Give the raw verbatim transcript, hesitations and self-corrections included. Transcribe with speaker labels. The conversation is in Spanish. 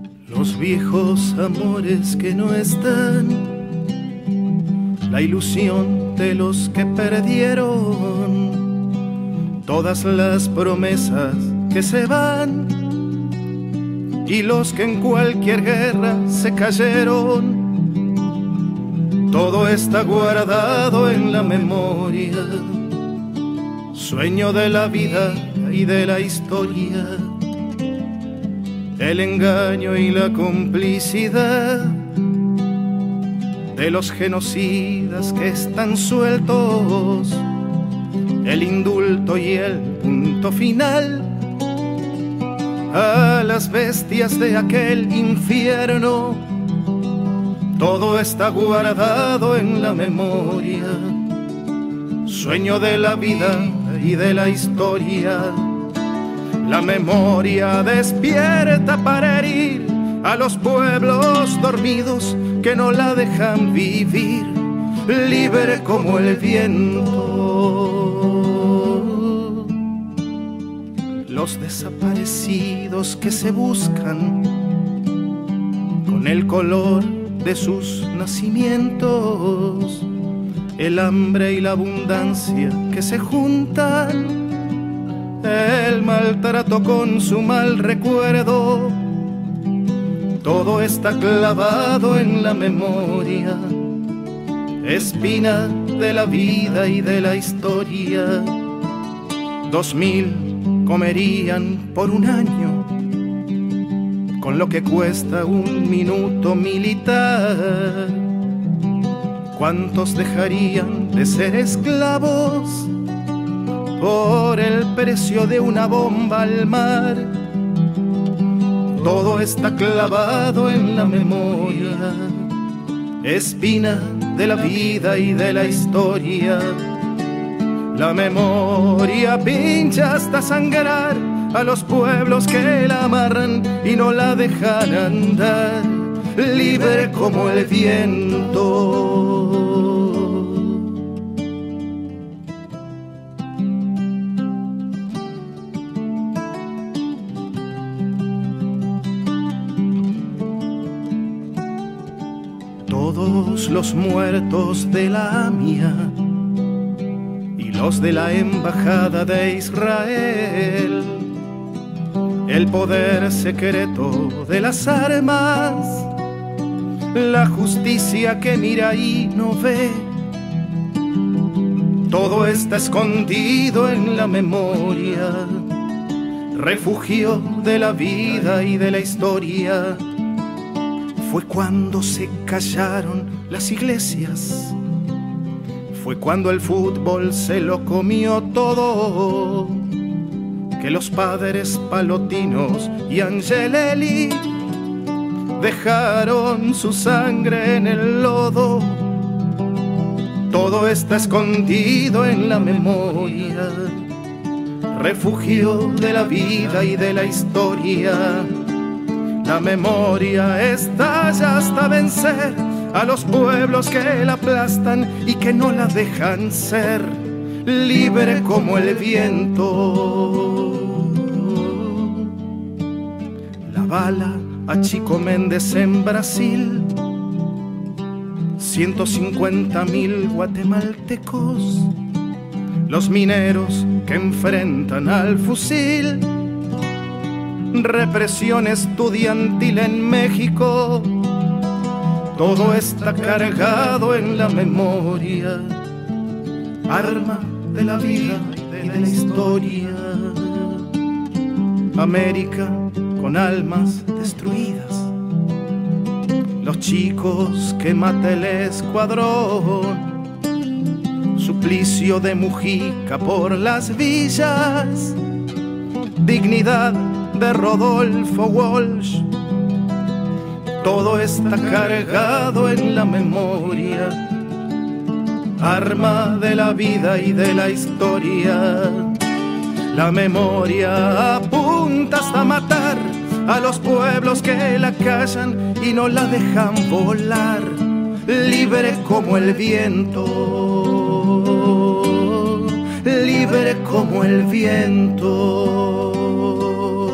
Speaker 1: Los viejos amores que no están, la ilusión de los que perdieron, todas las promesas que se van y los que en cualquier guerra se cayeron. Todo está guardado en la memoria, sueño de la vida y de la historia, el engaño y la complicidad de los genocidas que están sueltos, el indulto y el punto final a las bestias de aquel infierno. Todo está guardado en la memoria, sueño de la vida y de la historia. La memoria despierta para herir a los pueblos dormidos que no la dejan vivir, libre como el viento. Los desaparecidos que se buscan con el color de sus nacimientos, el hambre y la abundancia que se juntan, el maltrato con su mal recuerdo. Todo está clavado en la memoria, espina de la vida y de la historia. Dos mil comerían por un año con lo que cuesta un minuto militar. ¿Cuántos dejarían de ser esclavos por el precio de una bomba al mar? Todo está clavado en la memoria, espina de la vida y de la historia. La memoria pincha hasta sangrar a los pueblos que la amarran y no la dejan andar, libre como el viento. Todos los muertos de la AMIA y los de la Embajada de Israel, el poder secreto de las armas, la justicia que mira y no ve, todo está escondido en la memoria, refugio de la vida y de la historia. Fue cuando se callaron las iglesias, fue cuando el fútbol se lo comió todo, que los padres Palotinos y Angelelli dejaron su sangre en el lodo. Todo está escondido en la memoria, refugio de la vida y de la historia. La memoria estalla hasta vencer a los pueblos que la aplastan y que no la dejan ser, libre como el viento. La bala a Chico Méndez en Brasil, ciento cincuenta mil guatemaltecos, los mineros que enfrentan al fusil, represión estudiantil en México. Todo está cargado en la memoria, arma de la vida y de la historia. América con almas destruidas, los chicos que mata el escuadrón, suplicio de Mujica por las villas, dignidad de Rodolfo Walsh. Todo está cargado en la memoria, arma de la vida y de la historia. La memoria apunta hasta matar a los pueblos que la callan y no la dejan volar, libre como el viento, libre como el viento.